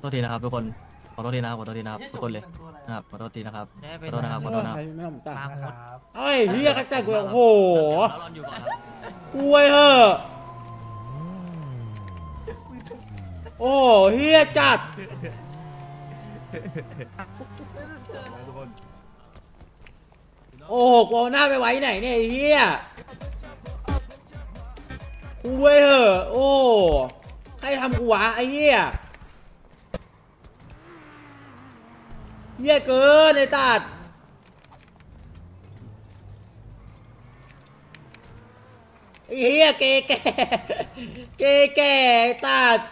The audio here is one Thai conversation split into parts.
โทษทีนะครับทุกคนขอโทษทีนะครับขอโทษทีนะครับทุกคนเลยนะครับขอโทษทีนะครับขอโทษนะครับขอโทษนะครับไม่ต้องตัดครับเฮ้ยเฮียกันแต่กูโอ้โหแล้วรอนอยู่ก่อนครับอวยเหอะโอ้เฮียจัดโอ้โหกูเอาหน้าไปไว้ไหนเนี่ยไอ้เฮียอวยเหอะโอ้ใครทำกูวะไอ้เฮียเฮียเกินไอ้ตัดไอ้เฮียเกแก่เกแก่ตัด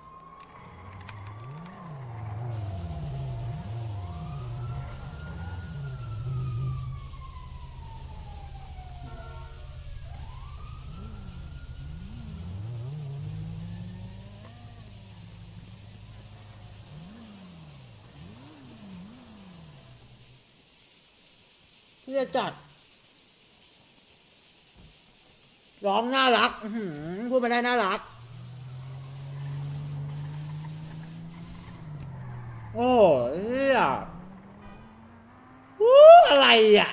เฮียจัดร้องน่ารักพูดมาได้น่ารักโอ้เฮียอะไรอ่ะ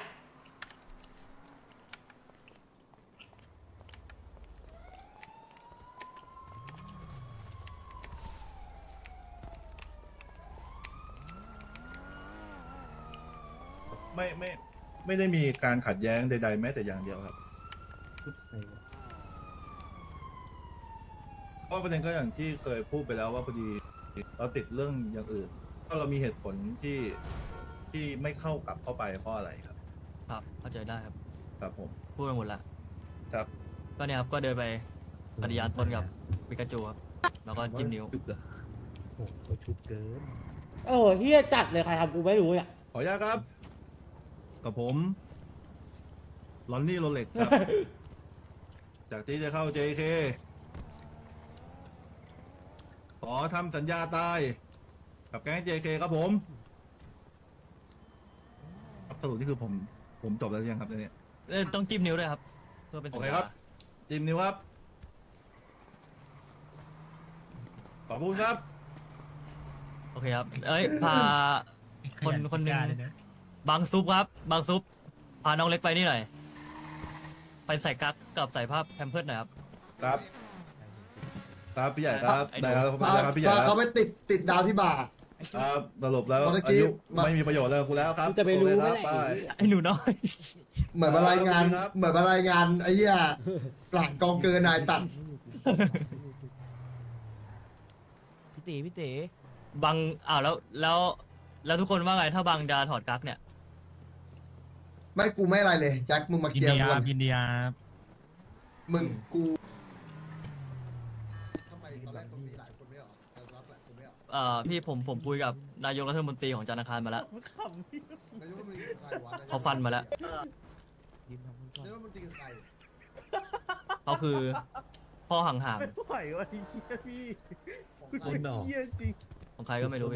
ไม่ได้มีการขัดแย้งใดๆแม้แต่อย่างเดียวครับเพราะประเด็นก็อย่างที่เคยพูดไปแล้วว่าพอดีเราติดเรื่องอย่างอื่นก็เรามีเหตุผลที่ไม่เข้ากลับเข้าไปเพราะอะไรครับครับเข้าใจได้ครับครับผมพูดไปหมดละครับก็เนี่ยครับก็เดินไปปฏิญาณตนกับปิกาจูครับแล้วก็จิ้มนิ้วโอ้โหชุบเกินโอ้เฮียจัดเลยใครทำกูไม่รู้เนี่ยขออนุญาตครับกับผมลอนนี่โรเล็กครับ จากที่จะเข้า JK ขอทำสัญญาตายกับแก๊ง JK ครับผมสรุปนี่คือผมจบแล้วยังครับเนี่ยต้องจิ้มนิ้วด้วยครับเพื่อเป็นโอสัญเคญาครับจิมนิวครับขอบคุณครับโอเคครับเอ้ยพาคนหนึ่งบางซุปครับบางซุปพาน้องเล็กไปนี่หน่อยไปใส่กั๊กกับใส่ภาพแพมเพิร์ดหน่อยครับครับครับพี่ใหญ่ครับได้ครับพี่ใหญ่ครับเขาไปติดดาวที่บ่าครับสรุปแล้วเมื่อกี้อายุไม่มีประโยชน์เลยกูแล้วครับกูจะไปรู้โอไหมเคครับเนี่ยไปไอ้หนูน้อยเหมือนมารายงานครับเหมือนมารายงานไอ้เหี้ยหลังกองเกินนายตัดพี่ตีบางอ้าวแล้วทุกคนว่าไงถ้าบางจะถอดกั๊กเนี่ยไม่กูไม่อะไรเลยแจ็คมึงมาเคลียร์กูก่อนยินดีครับมึงกูทำไมตอนแรกตรงนี้หลายคนไม่ออกแต่รับหลายคนไม่ออกพี่ผมคุยกับนายกรัฐมนตรีของจันทร์อังคารมาแล้วนายกรัฐมนตรีคือใครวะเขาฟันมาแล้วยินดีครับนายกรัฐมนตรีคือใครเขาคือพ่อห่างไหววะไอ้เหี้ยพี่คุณหนอเหี้ยจริงๆของใครก็ไม่รู้พี่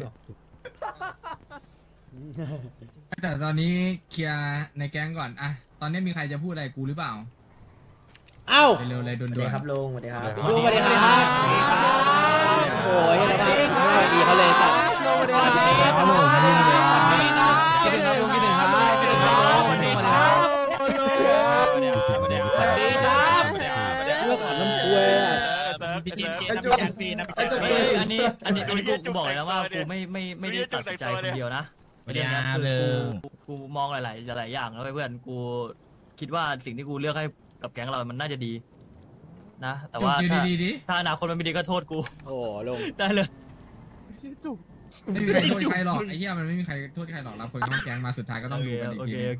แต่ตอนนี้เคลียร์ในแก๊งก่อนอะตอนนี้มีใครจะพูดอะไรกูหรือเปล่าเอ้าเร็วๆเลยด่วนๆครับลุงสวัสดีครับลุงสวัสดีครับโอ้ยอะไรบ้างสวัสดีเขาเลยตัดครับผมมาดูเลยคิดถึงครับลุงคิดถึงครับคิดถึงครับสวัสดีครับสวัสดีครับสวัสดีครับเรื่องขันน้ำกล้วยอะพี่จิ๊บไอ้จุ๊บไอ้จุ๊บเฮ้ยอันนี้กูบอกเลยนะว่ากูไม่ได้ตัดสินใจคนเดียวนะไม่ได้นะคือกูมองหลายอย่างแล้วเพื่อนกูคิดว่าสิ่งที่กูเลือกให้กับแก๊งเรามันน่าจะดีนะแต่ว่าจุกดีถ้าอนาคตมันไม่ดีก็โทษกูโอ้ลงได้เลยจุกไม่มีใครโทษใครหรอกไอ้เหี้ยมันไม่มีใครโทษใครหรอกรับคนเข้าแก๊งมาสุดท้ายก็ต้องดูกันอีกโอทีเคนึงโอเค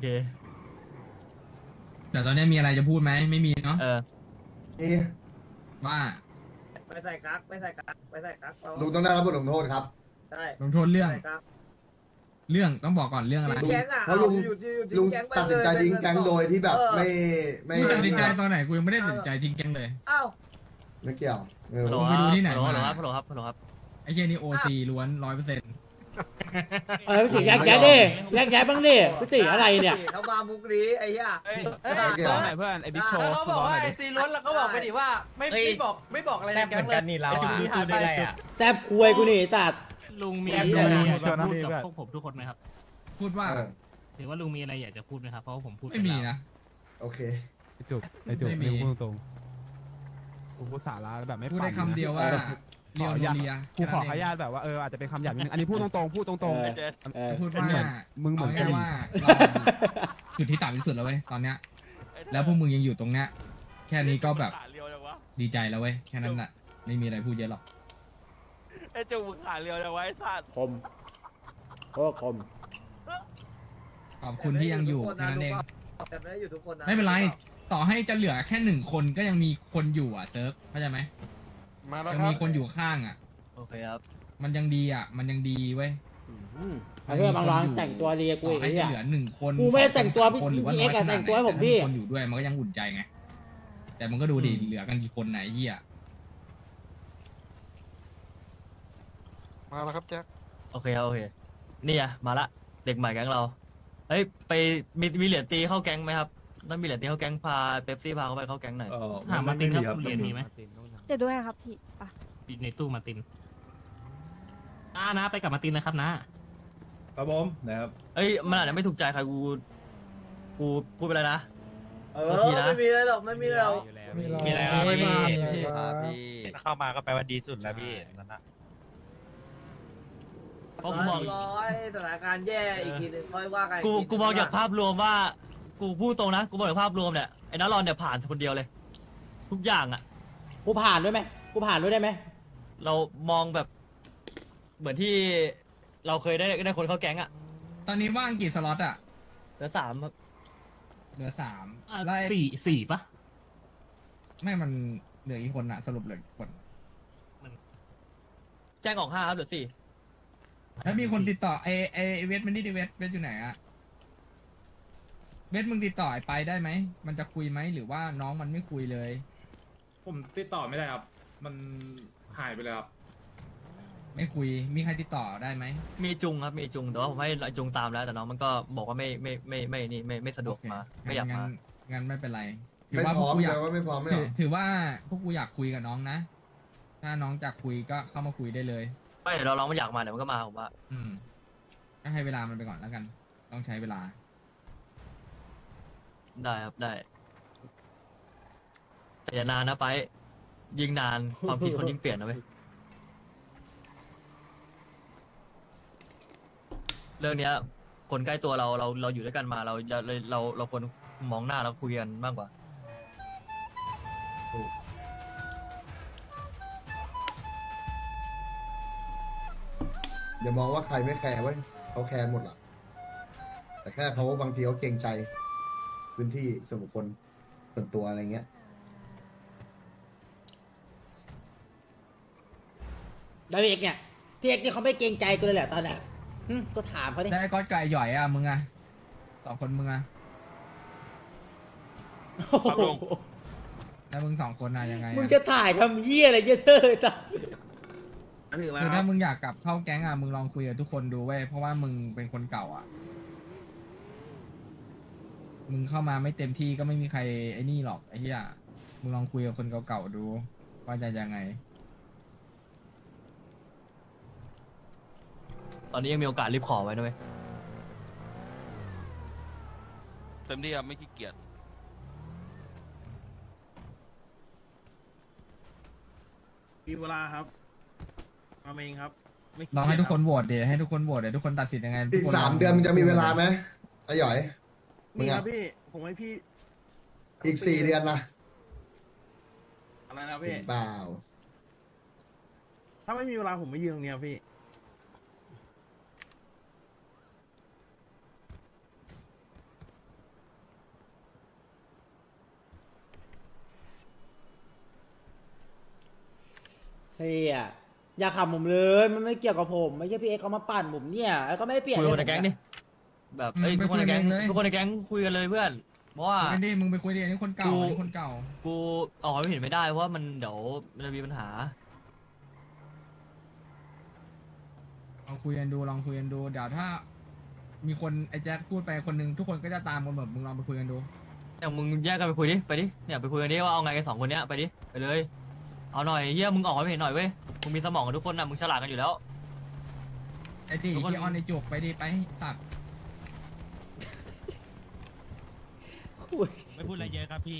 แต่ตอนนี้มีอะไรจะพูดไหมไม่มีเนาะนี่ว่าไปใส่กั๊กเราลุงต้องได้รับบทลงโทษครับได้ลงโทษเรื่องใส่กั๊กเรื่องต้องบอกก่อนเรื่องอะไรทิ้งแก๊งอ่ะเพราะลุงอยู่ที่ลุงแก๊งไปตัดสินใจทิ้งแก๊งโดยที่แบบไม่กูตัดสินใจตอนไหนกูยังไม่ได้ตัดสินใจทิ้งแก๊งเลยอ้าวไม่เกี่ยวไม่ฮัลโหลรู้ไปดูที่ไหนฮัลโหลมาครับฮัลโหลครับฮัลโหลครับไอ้เหี้ยนี่OCล้วน100% พี่ติแยกแยะดิแยกแยะบ้างดิพี่ติอะไรเนี่ยเขามามุกนี้ไอ้เหี้ยไม่เกี่ยวไหนเพื่อนไอ้บิ๊กโชว์เขาบอกว่าไอ้ซีล้วนแล้วก็บอกไปดิว่าไม่บอกอะไรในแก๊งเลยนี่เราอ่ะแทบควยกูนี่ตัดลุงมีแกอะไรพูดอยากจะนะพูดพี่กับเพื่อนพวกผมทุกคนไหมครับพูดว่าถือว่าลุงมีอะไรอยากจะพูดไหมครับ เพราะว่าผมพูดปไม่มีแล้วนะโอเคไอจุกไอจุกไม่มีนี่พูดตรงๆกูสาระแบบไม่พูดได้ปั่นคำเดียวว่าเรียวโนเรียกูขอขออนุญาตแบบว่าอาจจะเป็นคำหยาบนิดนึงอันนี้พูดตรงๆพูดตรงๆพูดว่ามึงเหมือนเอากะหรี่ง่ายๆว่าเราอยู่ที่ต่ำที่สุดแล้วเว้ยตอนเนี้ย แล้วพวกมึงยังอยู่ตรงเนี้ยแค่นี้ก็แบบดีใจแล้วเว้ยแค่นั้นแหละไม่มีอะไรพูดเยอะหรอกไอ้จุกมึงขาเรียวนะไว้สัตว์คมโอ้คมขอบคุณที่ยังอยู่แค่นั้นเองแต่ไม่ได้อยู่ทุกคนนะไม่เป็นไรต่อให้จะเหลือแค่1 คนก็ยังมีคนอยู่อ่ะเซิร์ฟเข้าใจไหมมาแล้วยังครัมีบคนอยู่ข้างอ่ะโอเคครับมันยังดีอ่ะมันยังดีเว้ยไอ้เพื่อนบางร้านแต่งตัวดีกูต่อีอก ให้ไอ้จะเหี้ยเหลือ1 คนกูไม่ได้แต่งตัว 2 คนหรือว่าพี่น้เอ็อก ยซ์ขนาดแต่งตัวให้ผมไหนพี่แต่ถ้ามีคนอยู่ด้วยมันก็ยังอุ่นใจไงแต่มันก็ดูดิเหลือกันกี่คนไหนเหี้ยมาแล้วครับแจ็คโอเคครับโอเคนี่ไงมาละเด็กใหม่แก๊งเราเฮ้ยไปมีเหรียญตีเข้าแก๊งไหมครับต้องมีเหรียญตีเข้าแก๊งพาเป๊ปซี่พาเขาไปเข้าแก๊งหน่อยถามมาตินครับไเรียนมีไหมเดี๋ยวด้วยครับพี่ป่ะอยู่ในตู้มาตินนะไปกับมาตินนะครับนะครับผมนะครับเอ้ยมันอาจจะไม่ถูกใจใครกูพูดไปแล้วนะไม่มีอะไรหรอกไม่มีอะไรหรอกมีอะไรครับพี่ครับพี่เข้ามาก็แปลว่าดีสุดแล้วพี่นั่นนะเพราะกูมองร้อยสถานการณ์แย่อีกทีหนึงค่อยว่ากันกูมองจากภาพรวมว่า กูพูดตรงนะกูมองจากภาพรวมเนี่ยไอ้นัทรอนเนี่ยผ่านคนเดียวเลย ทุกอย่างอ่ะกูผ่านด้วยไหมกูผ่านด้วยได้ไหมเรามองแบบ เหมือนที่เราเคยได้คนเข้าแก๊งอ่ะตอนนี้ว่างกี่สล็อตอ่ะเหลือ3ครับเหลืออ่ะ 3ไล่สี่ปะไม่มันเหลืออีกคนอ่ะสรุปเหลืออีกคนแจ้งออก5ครับเหลือ4 แล้วมีคนติดต่อไอเวทมันนี่ดิเวทอยู่ไหนอะเวทมึงติดต่อไอ้ไปได้ไหมมันจะคุยไหมหรือว่าน้องมันไม่คุยเลยผมติดต่อไม่ได้ครับ มันหายไปเลยครับไม่คุยมีใครติดต่อได้ไหมมีจุงครับมีจุงแต่ว่าผมให้จุงตามแล้วแต่น้องมันก็บอกว่าไม่สะดวกมาไม่อยากมางั้นไม่เป็นไรถืไม่ว่าพพวร้กอมกูอยาแต่กว่าไม่พร้อมไม่เหรอถือว่าพวกกูอยากคุยกับน้องนะ ถ้าน้องอยากคุยก็เข้ามาคุยได้เลยไม่เดี๋ยวเราลองมันอยากมาเดี๋ยวมันก็มาผมว่าอืมก็ให้เวลามันไปก่อนแล้วกัน ต้องใช้เวลาได้ครับได้ แต่อย่านานนะไปยิงนานความคิดคนยิ่งเปลี่ยนนะเว้ยเรื่องเนี้ย คนใกล้ตัวเราอยู่ด้วยกันมาเราควรมองหน้าแล้วคุยกันมากกว่าอย่ามองว่าใครไม่แคร์เว้ยเขาแคร์หมดล่ะ แต่แค่เขาบางทีเขาเกรงใจ พื้นที่ส่วนบุคคลส่วนตัวอะไรเงี้ยแล้วพี่เอ็กซ์เนี่ยพี่เอ็กซ์นี่เขาไม่เกรงใจกูเลยแหละตอนเนี้ยก็ถามเขาดิได้ก้อนไก่หย่อยอ่ะมึงอ่ะ2 คนมึงอ่ะแล้วมึง2 คนอ่ะยังไงมึงอ่ะจะถ่ายทำเหี้ยอะไรเยอะเธอจ้ะคือถ้ามึงอยากกลับเข้าแก๊งอ่ะมึงลองคุยกับทุกคนดูเว้ยเพราะว่ามึงเป็นคนเก่าอ่ะ มึงเข้ามาไม่เต็มที่ก็ไม่มีใครไอ้นี่หรอกไอ้เหี้ยมึงลองคุยกับคนเก่าๆดูว่าจะยังไงตอนนี้ยังมีโอกาสรีบขอไว้นะเว้ยเต็มที่ครับไม่ขี้เกียจมีเวลาครับมาเองครับลองให้ทุกคนโหวตเดี๋ยวให้ทุกคนโหวตเดี๋ยวทุกคนตัดสินยังไงอีกทุคนล 3 เดือนมึงจะมีเวลาไหมไอ้หยอย มึมีงคอะรับพี่ ผมให้พี่อีก 4 เดือนละอะไรนะพี่เปล่าถ้าไม่มีเวลาผมไม่ยืนตรงเนี้ยพี่เฮียอย่าขำผมเลยมันไม่เกี่ยวกับผมไม่ใช่พี่เอ็กซ์เขามาปั่นผมเนี่ยแล้วก็ไม่ได้เปลี่ยนคุยกับคนในแก๊งดิแบบเอ้ยทุกคนในแก๊งคุยกันเลยเพื่อนเพราะว่าคุยกันดิมึงไปคุยดิอันนี้คนเก่าอันนี้คนเก่ากูออกความเห็นไม่ได้เพราะว่ามันเดี๋ยวมันจะมีปัญหาลองคุยกันดูลองคุยกันดูเดี๋ยวถ้า มีคนไอ้แจ็คพูดไปคนนึงทุกคนก็จะตามกันหมดมึงลองไปคุยกันดูอย่างมึงแยกกันไปคุยดิไปดิเนี่ยไปคุยกันดิว่าเอาไงกัน2 คนเนี้ยไปดิไปเลยเอาหน่อยเฮียมึงออกความเห็นหน่อยเว้ยมึงมีสมองกันทุกคนนะมึงฉลาดกันอยู่แล้วไอ้ดิที่ออนไอจุกไปดิไปสัตว์ไม่พูดอะไรเยอะครับพี่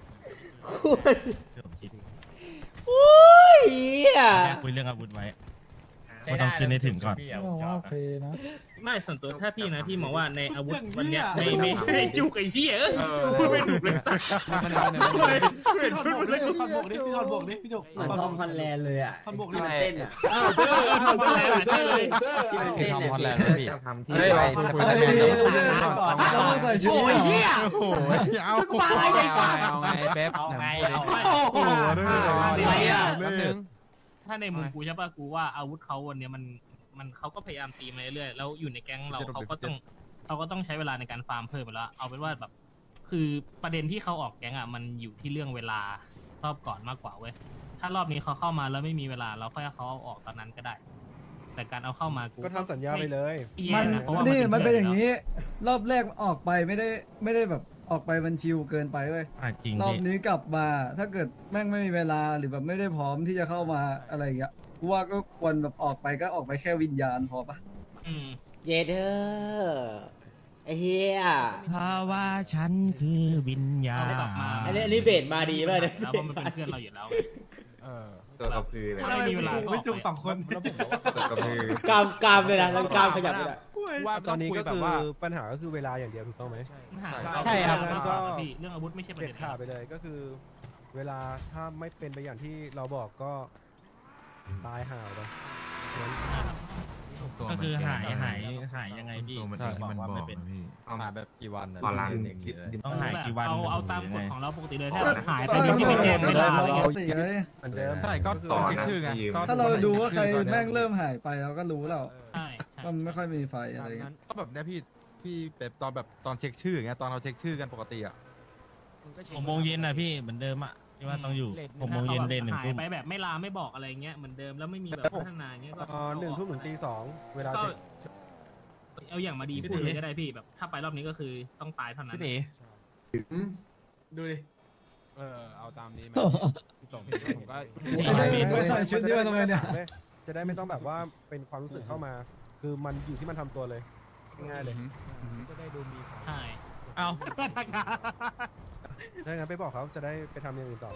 โอ้ยเหี้ยแค่คุยเรื่องอาวุธไว้ก็ต้องคืนให้ถึงก่อนโอเคนะไม่ส่วนตัวถ้าพี่นะพี่มองว่าในอาวุธวันเนี้ยไม่จุกไอ้เหี้ยพูดไม่ถูกเลยพี่ถอดบวกดิพี่ถอดบวกดิพี่ถอดบวกดิพี่จุกเหมือนทอมฮอลแลนด์เลยอ่ะถอดบวกดิที่มันเต้นอ่ะทำอะไรใช่เลยที่มันเต้นเนี่ยทำที่ไปสไปเดอร์แมนโอ้ยเหี้ยโอ้ยเอาไงเป๊ปเอาไงโอ้โหอะไรอ่ะถ้าในมุมกูใช่ป่ะกูว่าอาวุธเขาวันเนี้ยมันเขาก็พยายามตีมาเรื่อยๆแล้วอยู่ในแก๊งเราเขาก็ต้องใช้เวลาในการฟาร์มเพิ่มไปแล้วเอาเป็นว่าแบบคือประเด็นที่เขาออกแก๊งอ่ะมันอยู่ที่เรื่องเวลารอบก่อนมากกว่าเว้ยถ้ารอบนี้เขาเข้ามาแล้วไม่มีเวลาเราค่อยเอาเขาเอาออกตอนนั้นก็ได้ แต่การเอาเข้ามากูก็ทำสัญญาไปเลยมันนี่มันเป็นอย่างนี้ รอบแรกออกไปไม่ได้แบบออกไปมันชิวเกินไปเว้ยจริงรอบพี่นี้กลับมาถ้าเกิดแม่งไม่มีเวลาหรือแบบไม่ได้พร้อมที่จะเข้ามาอะไรอย่างเงี้ยกูว่าก็ควรแบบออกไปก็ออกไปแค่วิญญาณพอปะเยเดอไอ้เหี้ยเพราะว่าฉันคือวิญญาณอันนี้เบสมาดีป่ะเนี่ยแล้วมันเป็นเพื่อนเราอยู่แล้วตัวกระพือเลยถ้าไม่มีเวลาก็ไม่จุกสองคนตัวกระพือกามเลยนะแล้วกามขยับเลยนะว่าตอนนี้ก็คือปัญหาก็คือเวลาอย่างเดียวถูกต้องไหมใช่ครับก็เรื่องอาวุธไม่ใช่ประเด็เด็ดนขาดไปเลยก็คือ เวลาถ้าไม่เป็นไปอย่างที่เราบอกก็ตายห่าไปงั้นก็คือหายยังไงพี่บอกว่าไม่เป็นหายแบบกี่วันตอนหลังต้องหายกี่วันเอาตามกฎของเราปกติเลยถ้าก็หายไปโดยที่ไม่แจ้งเวลาอะไรเงี้ยปกติเลยเหมือนเดิมใช่ก็ต่อชื่อไงถ้าเราดูว่าใครแม่งเริ่มหายไปเราก็รู้แล้วใช่ว่ามันไม่ค่อยมีไฟอะไรเงี้ยก็แบบเนี้ยพี่แบบตอนเช็คชื่ออย่างเงี้ยตอนเราเช็คชื่อกันปกติอ่ะ 6 โมงเย็นนะพี่เหมือนเดิมอ่ะที่ว่าต้องอยู่6 โมงเย็นเด่นหาย 1 ไปแบบไม่ลาไม่บอกอะไรเงี้ยเหมือนเดิมแล้วไม่มีแบบพัฒนาเงี้ยก็ 1 ทุ่มถึงตี 2เวลาก็เช็คเอาอย่างมาดีพูดเลยก็ได้พี่แบบถ้าไปรอบนี้ก็คือต้องตายเท่านั้นดูดิเอาตามนี้ไหมส่งผมก็ใส่ชุดนี้มาทำไมเนี่ยจะได้ไม่ต้องแบบว่าเป็นความรู้สึกเข้ามา คือมันอยู่ที่มันทำตัวเลยง่ายๆเลยจะได้ดูมีของใช่เอาถ้างั้นไปบอกเขาจะได้ไปทำอย่างอื่นต่อไป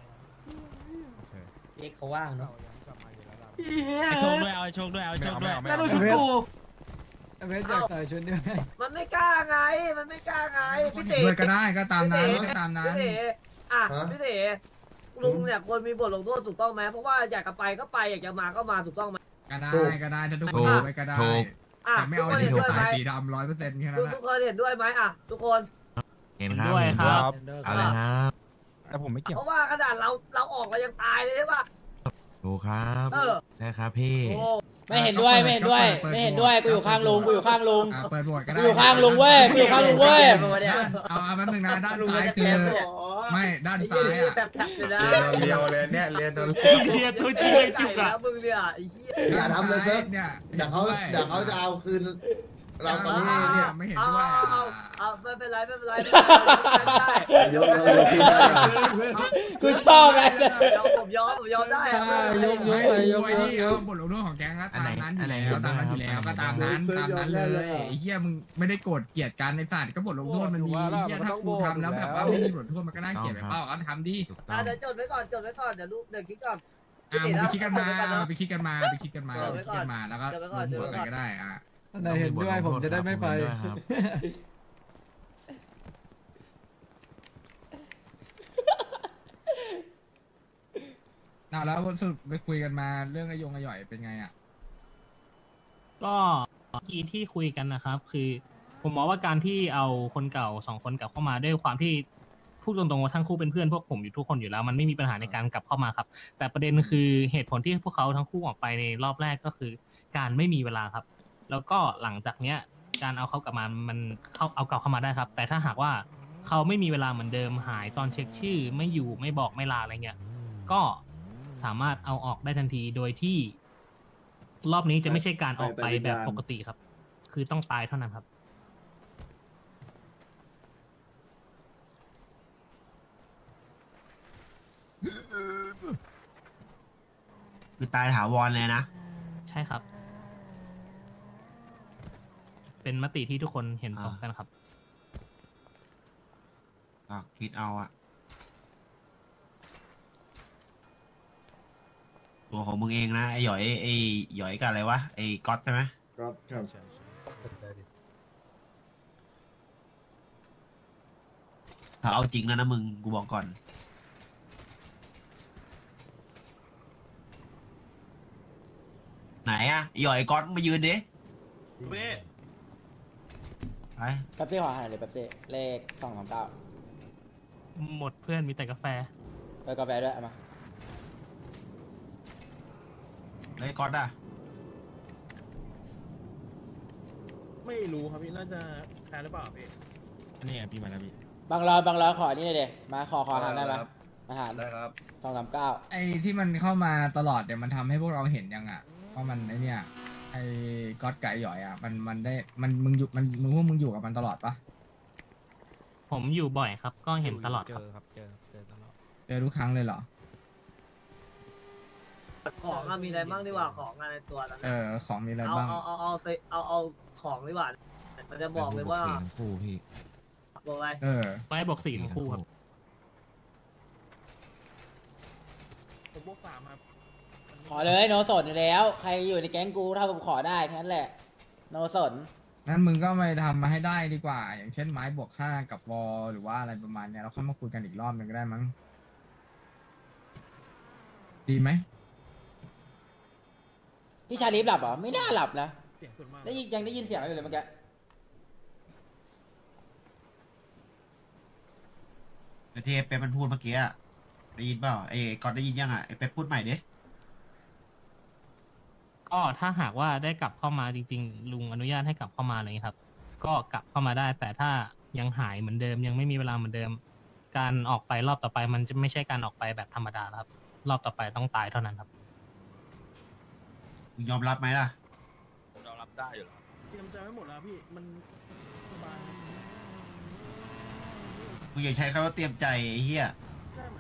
เอ็กเขาว่างเนาะไอโชคด้วยเอาไอโชคด้วยเอาไอโชคด้วยแล้วดูชุดกูเวสอยากใส่ชุดนี้ไหมมันไม่กล้าไงมันไม่กล้าไงพี่เต๋ด้วยก็ได้ก็ตามนั้นก็ตามนั้นพี่เต๋อ่ะพี่เต๋ลุงเนี่ยควรมีบทลงโทษถูกต้องไหมเพราะว่าอยากจะไปก็ไปอยากจะมาก็มาถูกต้องไหมก็ได้ถ้าทุกคนดูไปก็ได้อ่ะแต่ไม่ทุกเอาคนที่เห็นถูกด้วยไหมตายสีดำ100%แค่นั้นแหละทุกคนเห็นด้วยไหมอ่ะทุกคนเห็นด้วยครับอะไรครับแต่ผมไม่เกี่ยวเพราะว่าขนาดเราออกเรายังตายเลยใช่ปะถูกครับเออนะครับพี่โอ้ไม่เห็นด้วยไม่เห็นด้วยไม่เห็นด้วยกูอยู่ข้างลุงกูอยู่ข้างลุงเปิดโหวตก็ได้กูอยู่ข้างลุงเว้ยกูอยู่ข้างลุงเว้ยเอาแป๊บนึงนะด้านซ้ายคือไม่ด้านซ้ายอ่ะแบบแผลเลยนะเรียวเลยเนี่ยเรียนโดนเรียนตัวจริงใจจุกอะแล้วมึงเนี่ยไอ้เหี้ยอย่าทำเลยเซิร์ฟเนี่ยเดี๋ยวเขาจะเอาคืนเราตอนนี้เนี่ยไม่เห็นเอาด้วยเอาไม่เป็นไรไม่เป็นไรไม่เป็นไรยกกูชอบไงผมยอมได้อะยกนี่บทลงโทษของแก๊งก็ตามนั้นอยู่แล้วตามนั้นอยู่แล้วก็ตามนั้นเลยไอ้เหี้ยมึงไม่ได้โกรธเกลียดกันในศาสตร์ก็บทลงโทษมันมีเหี้ยถ้ากูทำแล้วแบบว่าไม่มีบทลงโทษมันก็น่าเกลียดไปเปล่าก็ทำดิเดี๋ยวจดไว้ก่อนเดี๋ยวเดี๋ยวคิดก่อนมึงไปคิดกันมาแล้วก็หัวไปก็ได้อ่ะอันไหนเห็นด้วยผมจะได้ไม่ไปแล้วสรุปไปคุยกันมาเรื่องไอ้ยงไอ้หย่อยเป็นไงอ่ะก็ที่คุยกันนะครับ คือผมมองว่าการที่เอาคนเก่า2 คนกลับเข้ามาด้วยความที่พูดตรงๆว่าทั้งคู่เป็นเพื่อนพวกผมอยู่ทุกคนอยู่แล้วมันไม่มีปัญหาในการกลับเข้ามาครับ แต่ประเด็นคือเหตุผลที่พวกเขาทั้งคู่ออกไปในรอบแรกก็คือการไม่มีเวลาครับ แล้วก็หลังจากเนี้ยการเอาเขากลับมามันเอากลับเข้ามาได้ครับ แต่ถ้าหากว่าเขาไม่มีเวลาเหมือนเดิมหายตอนเช็คชื่อไม่อยู่ไม่บอกไม่ลาอะไรเงี้ยก็สามารถเอาออกได้ทันทีโดยที่รอบนี้จะไม่ใช่การออกไปแบบปกติครับ คือต้องตายเท่านั้นครับคือตายถาวรเลยนะใช่ครับเป็นมติที่ทุกคนเห็นตรงกันครับคิดเอาอะตัวของมึงเองนะไอ้หยอยกับอะไรวะไอ้ก๊อตใช่ไหมครับครับถ้าเอาจริงแล้วนะมึงกูบอกก่อนไหนอะไอ้หยอยไอ้ก๊อตมายืนดิไปแป๊บซี่ขอหาเลยแป๊บซี่เลข239 หมดเพื่อนมีแต่กาแฟไปกาแฟด้วยเอามาแล้วไอ้ก๊อตอะไม่รู้ครับพี่น่าจะแพ้หรือเปล่าพี่นี่ไงพี่มาแล้วพี่บางร้อยขอนี่เลยเด็มาขออาหารได้ไหมอาหารได้ครับ 239 ไอ้ที่มันเข้ามาตลอดเดี๋ยวมันทำให้พวกเราเห็นยังอ่ะว่ามันไอ้เนี่ยไอ้ก๊อตไก่หย่อยอ่ะมันได้มึงอยู่พวกมึงอยู่กับมันตลอดปะผมอยู่บ่อยครับ ก็เห็นตลอดครับเจอตลอดเจอทุกครั้งเลยเหรอของอะมีอะไรบ้างดีกว่าของอะในตัวนั้นของมีอะไรเอาบ้างเอาของดีกว่ามันจะบอกเลยว่าคู่พี่บอกอะไรไปบอก4ทั้งคู่ครับผมบวก3ครับขอเลยโนสนอยู่แล้วใครอยู่ในแก๊งกูเท่ากับขอได้แค่นั้นแหละโนสนงั้นมึงก็ไปทำมาให้ได้ดีกว่า อย่างเช่นไม้บวก5กับวอลหรือว่าอะไรประมาณเนี้ยเราค่อยมาคุยกันอีกรอบหนึงก็ได้มั้งดีไหมพี่ชาลีฟหลับเหรอไม่น่าหลับนะเสียงส่วนมากยังได้ยินเสียงอยู่เลยเมื่อกี้ที่ไอ้เป๊ปมันพูดเมื่อกี้อะได้ยินเปล่าไอ้ก๊อตได้ยินยังอะไอ้เป๊ปพูดใหม่ดิก็ถ้าหากว่าได้กลับเข้ามาจริงๆ ลุงอนุญาตให้กลับเข้ามาเลยครับ ก็กลับเข้ามาได้ แต่ถ้ายังหายเหมือนเดิมยังไม่มีเวลาเหมือนเดิม การออกไปรอบต่อไปมันจะไม่ใช่การออกไปแบบธรรมดาแล้วครับ รอบต่อไปต้องตายเท่านั้นครับมึงยอมรับไหมล่ะผมยอมรับได้อยู่แล้วเตรียมใจไว้หมดแล้วพี่มันสบายมึงอย่าใช้คำว่าเตรียมใจไอ้เหี้ยใช่ไหม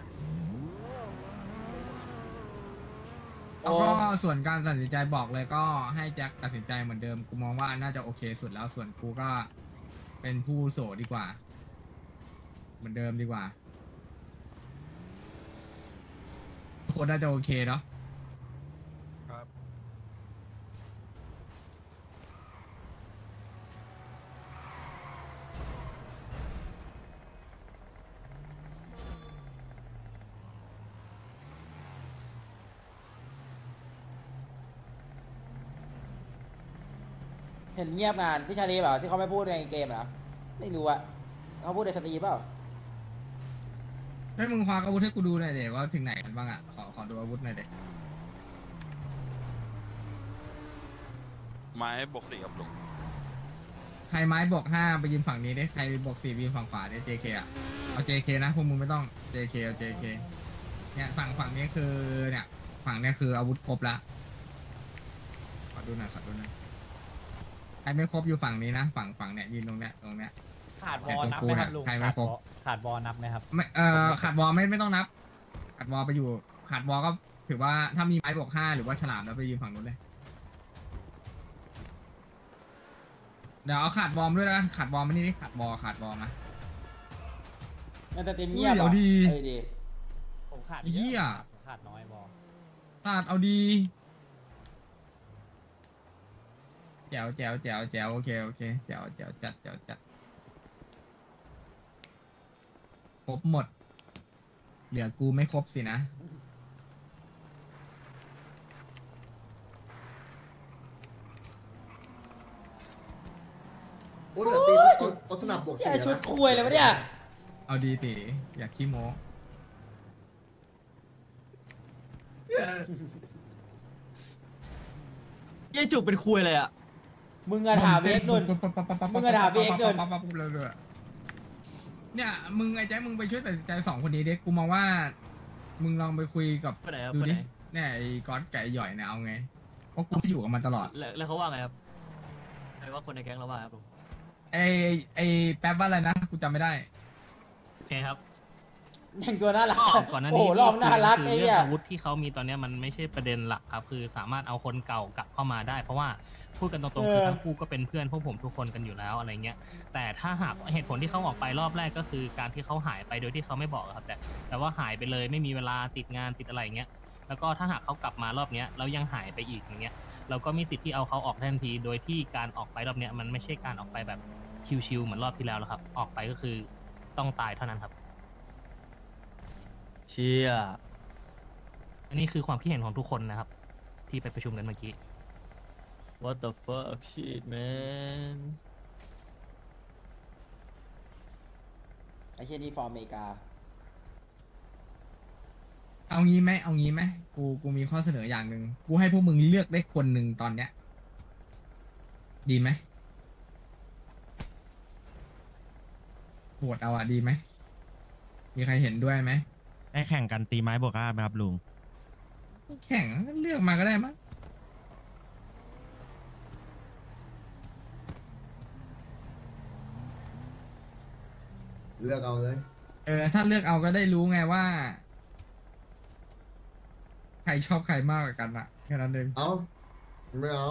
แล้วก็ส่วนการตัดสินใจบอกเลยก็ให้แจ็คตัดสินใจเหมือนเดิมกูมองว่าน่าจะโอเคสุดแล้วส่วนกูก็เป็นผู้โสดดีกว่า เหมือนเดิมดีกว่าทุกคนน่าจะโอเคเนาะครับเห็นเงียบงานพี่ชาลีเปล่าที่เขาไม่พูดในเกมเหรอไม่รู้อะเขาพูดในสตรีมเปล่าให้มึงคว้าอาวุธให้กูดูหน่อยเดี๋ยวว่าถึงไหนกันบ้างอ่ะขอดูอาวุธหน่อยเดี๋ยวไม้บวก4กับลุงใครไม้บอก5ไปยืนฝั่งนี้ได้ใครบอก4ไปยืนฝั่งขวาได้ JK อ่ะเอา JK นะพวกมึงไม่ต้อง JK เอา JK เนี่ยฝั่งนี้คือเนี่ยฝั่งเนี้ยคืออาวุธครบละขอดูหน่อยใครไม่ครบอยู่ฝั่งนี้นะฝั่งเนี่ยยืนตรงเนี้ยขาดวอลนับไหมครับลุงใครไม่ครบขาดวอลนับไหมครับไม่ขาดวอลไม่ต้องนับขาดวอลไปอยู่ขาดวอลก็ถือว่าถ้ามีไม้บอก5หรือว่าฉลามแล้วไปยืนฝั่งนู้นเลยเดี๋ยวเอาขาดวอลด้วยนะขาดวอลมานี่ดิขาดวอลมามันจะเต็มเงียบเดี๋ยวดีดีผมขาดเหี้ยขาดน้อยบอลขาดเอาดีแจ๋วโอเคแจ๋วจัดครบหมดเหลือกูไม่ครบสินะโอ้เดี๋ยวตีเอาสนับบวกแย่ 4 ชุดนะคุยเลยวะเนี่ยเอาดีตีอยากขี้โม้ยี่จุกเป็นคุยเลยอะมึงอะถามเอ็กซ์นุ่น มึงอะถามพี่เอ็กซ์นุ่นเนี่ยมึงไอ้แจ๊คมึงไปช่วยตัดสินใจ2คนนี้ดิกูมองว่ามึงลองไปคุยกับไปไหนครับดูไปดิไหนเนี่ยไอ้ก๊อตไก่หย่อยเนี่ยเอาไงเพราะกูอยู่กับมันตลอดแล้วเขาว่าไงครับใครว่าคนในแก๊งเราว่าครับลุงไอ้แป๊บว่าอะไรนะกูจำไม่ได้โอเคครับยังตัวน่ารักก่อนหน้าโอ้นี้โหลองน่ารักคืไอ้อเหี้เรื่อย งอาวุธที่เขามีตอนเนี้ยมันไม่ใช่ประเด็นหลักครับ คือสามารถเอาคนเก่ากลับเข้ามาได้ เพราะว่าพูดกันตรงๆคือทั้งคู่ก็เป็นเพื่อนพวกผมทุกคนกันอยู่แล้วอะไรเงี้ยแต่ถ้าหากเหตุผลที่เขาออกไปรอบแรกก็คือการที่เขาหายไปโดยที่เขาไม่บอกครับแต่ว่าหายไปเลยไม่มีเวลาติดงานติดอะไรเงี้ยแล้วก็ถ้าหากเขากลับมารอบเนี้ยแล้วยังหายไปอีกอย่างเงี้ยเราก็มีสิทธิ์ที่เอาเขาออกทันทีโดยที่การออกไปรอบเนี้ยมันไม่ใช่การออกไปแบบชิวๆเหมือนรอบที่แล้วแล้วครับออกไปก็คือต้องตายเท่านั้นครับเชี่ยอันนี้คือความคิดเห็นของทุกคนนะครับ ที่ไปประชุมกันเมื่อกี้ what the fuck shit man ไอ้เชี่ยนี่ฟอร์มอเมริกาเอางี้ไหมกูมีข้อเสนออย่างหนึ่งกูให้พวกมึงเลือกได้คนหนึ่งตอนเนี้ยดีไหมโหวตเอาอะดีไหมมีใครเห็นด้วยไหมให้แข่งกันตีไม้บวก5ไหมครับลุงแข่งเลือกมาก็ได้มั้งเลือกเอาเลยถ้าเลือกเอาก็ได้รู้ไงว่า ใครชอบใครมากกว่ากันอะแค่นั้นเองเอาไม่เอา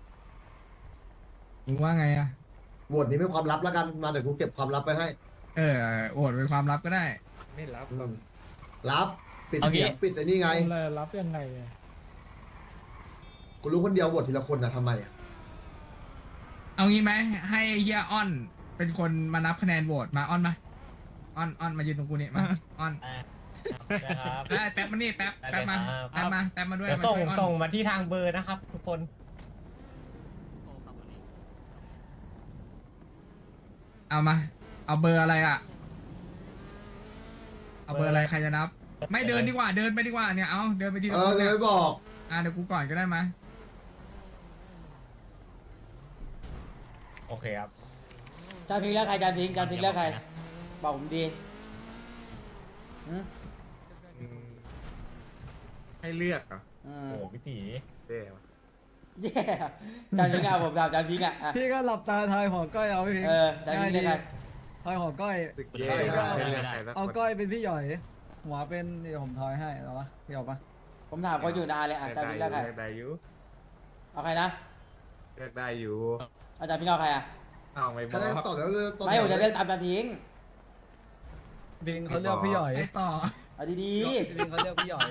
มึงว่าไงอะโหวตนี้เป็นความลับแล้วกันมาเดี๋ยวกูเก็บความลับไปให้โหวตเป็นความลับก็ได้ไม่รับลับปิดเสียงปิดแต่นี่ไงรับยังไงกูรู้คนเดียวโหวตทีละคนนะทำไมอ่ะเอางี้ไหมให้เฮียอ้อนเป็นคนมานับคะแนนโหวตมาอ้อนมาอ้อนมายืนตรงกูนี่มาอ้อนได้แป๊บมานี่แป๊บมาด้วยส่งมาที่ทางเบอร์นะครับ ทุกคนเอาเบอร์อะไรอ่ะเอาเบอร์อะไรใครจะนับ ไม่เดินดีกว่าเดินไปดีกว่าเนี่ยเอาเดินไปทีละคนเลยไม่บอกเดี๋ยวกูก่อนก็ได้มาโอเคครับจานพิงแล้วใครจานพิงแล้วใครบอกผมดีให้เลือกเหรอโอ้พี่ตีเด้แย่จานพิงอ่ะผมถามจานพิงอ่ะพี่ก็หลับตาทายหอก้อยเอาพี่จานพิงได้ใครทายหอก้อยเอาก้อยเป็นพี่หย่อยหัวเป็นเดี๋ยวผมทายให้เอาปะพี่เอาปะผมถามเขาอยู่นานเลยอ่ะจานพิงแล้วใครเอาใครนะเลือกได้อยู่อาจารย์พิงเอาใครอ่ะเอาไม่บจะอกได้ต่อแล้วเลยไม่ผมจะเลือกตามจานพิงบิงเขาเลือกพี่หย่อยต่อเอาดีบิงเขาเลือกพี่หย่อย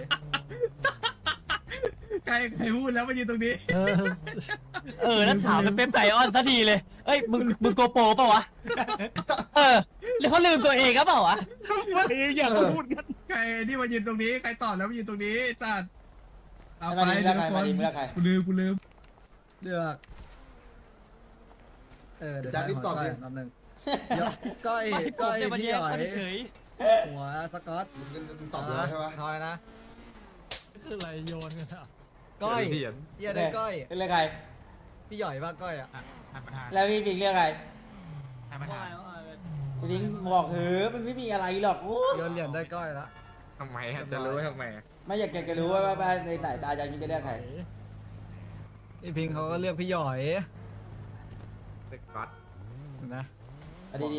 ใครพูดแล้วมายืนตรงนี้แล้วถามมันเป็นไก่ออนสักทีเลยเอ้ยมึงโกโปรเปล่าวะหรือเขาลืมตัวเองก็เปล่าวะอย่าพูดกันใครที่มายืนตรงนี้ใครตอบแล้วมายืนตรงนี้สัตว์ๆเอามาไปดีเดี๋เลืยอกวใครคมาน ดีเลือกใครกูลืมเดี๋ยวจานรีบตอบดิน้ำหนึ่งก้อยพี่หย่อยเฉยหัวสกอตมึงตอบเลยใช่ไหมทอยนะคืออะไรโยนกันอ่ะก้อยเยี่ยได้ก้อยเลือกใครพี่หย่อยว่าก้อยอ่ะท่านประธานแล้วพี่พิงเลือกใครท่านประธานพี่พิงบอกเฮ้มันไม่มีอะไรหรอกโยนเหรียญได้ก้อยละทำไมจะรู้ทำไมไม่อยากจะรู้ว่าในสายตาอาจารย์พิงจะเลือกใครพี่พิงเขาก็เลือกพี่หย่อยเด็กก๊อตนะเอาดี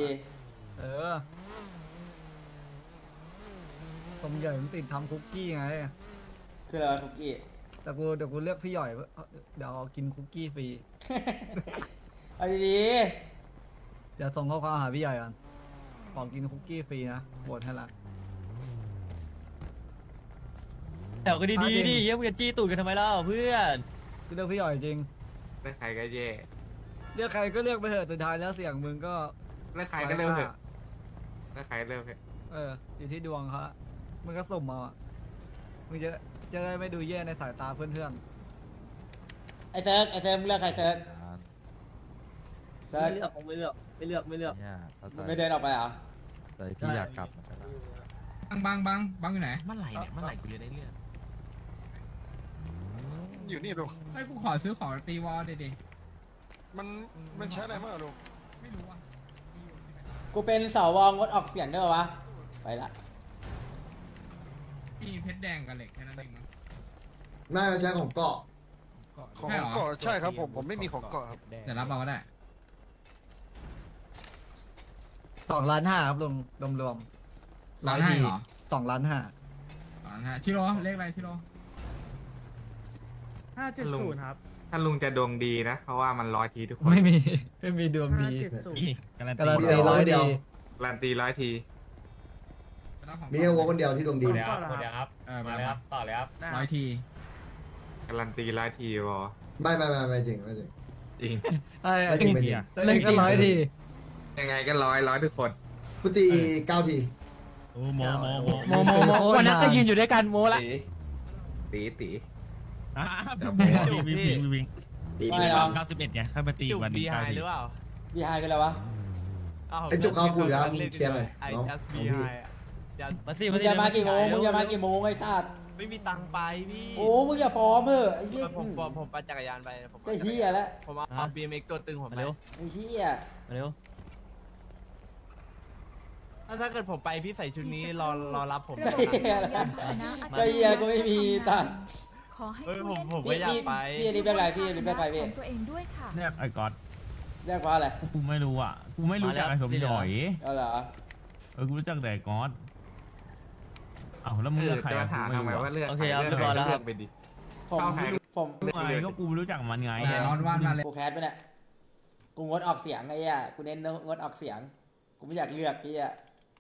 ผมใหญ่ผมติดทำคุกกี้ไงๆคืออะไรวะคุกกี้แต่เดี๋ยวกูเลือกพี่หย่อยเดี๋ยวกินคุกกี้ฟรีเอาดีเดี๋ยวส่งข้อความหาพี่หย่อยก่อนบอกกินคุกกี้ฟรีนะโหวตให้ละแต่ก็ดีดิเยี่ยมกันจี้ตูดกันทำไมเล่าเพื่อนกูเลือกพี่หย่อยจริงเลือกใครก็เย่เลือกใครก็เลือกไปเถอะสุดท้ายแล้วเสียงมึงก็เลือกใครก็เลือกเถอะเลือกใครเลือกเถอะอยู่ที่ดวงเขามึงก็สุ่มเอาอะมึงจะได้ไม่ดูแย่ในสายตาเพื่อนๆไอ้เซิร์กมึงเลือกใครเซิร์กเซิร์กไม่เลือกไม่เลือกไม่เดินออกไปเหรอแต่พี่อยากกลับบังอยู่ไหนเมื่อไหร่กูจะได้เลือกอยู่นี่ลุงให้กูขอซื้อของตีวอลดิมันใช้อะไรมากลุงไม่รู้อ่ะกูเป็นสวงดออกเสียงได้ปะวะไปละมีเพชรแดงกับเหล็กแค่นั้นเองมั้งน่าจะใช้ของเกาะของเกาะใช่ครับผมไม่มีของเกาะครับจะรับเอาก็ได้ 2 ล้าน 5ครับรวมร้านให้เหรอ 2 ล้าน 5 ชิโร่เลขอะไรชิโร่ 570ครับถ้าลุงจะดวงดีนะ เพราะว่ามัน100 ทีทุกคนไม่มีดวงดีนี่การันการันตีตีร้อยดีการันตี100 ทีมีแค่วัวคนเดียวที่ดวงดีมาเลยครับต่อเลยครับ100 ทีการันตี100 ทีบอไม่จริงจริงไม่จริงไม่จริงเล่นก็100 ทียังไงก็ร้อยทุกคนกูตี9 ทีโอ้โมวันนั้นก็ยืนอยู่ด้วยกันโมละตีอ่ะวิ่งไม่หรอก 91ไงเข้าไปตีวันนี้9 ทีพี่ไฮกันแล้ววะไอ้จุกเขาคุยแล้วมึงเคลียร์เลยน้องของพี่มาสิมึงจะมากี่โมงไอ้ชาติไม่มีตังค์ไปพี่โอ้มึงอย่าฟอร์มเถอะไอ้เหี้ยผมปั่นจักรยานไปผมก็เหี้ยแล้วผมเอา BMX ตัวตึงผมไปไอ้เหี้ยมาเร็วถ้าเกิดผมไปพี่ใส่ชุดนี้รอรับผมก็เหี้ยแล้วก็เหี้ยก็ไม่มีตังค์ขอให้ผมก็อยากไปพี่รีบเรียกอะไรพี่รีบเรียกใครพี่ตัวเองด้วยค่ะเรียกไอ้ก๊อตเรียกว่าอะไรกูไม่รู้อ่ะกูไม่รู้จักไอ้สมหน่อยเอาเหรอกูรู้จักแต่ก๊อตอ้าวแล้วมึงจะเลือกใครมาถามทำไมว่าเลือกเลือกไปดิผมเข้าใครผมอะไรก็กูรู้จักมันไงนอนว่านมาเลยกูแคสไปเนี่ยกูงดออกเสียงไอ้เหี้ยกูเน้นงดออกเสียงกูไม่อยากเลือกไอ้เหี้ย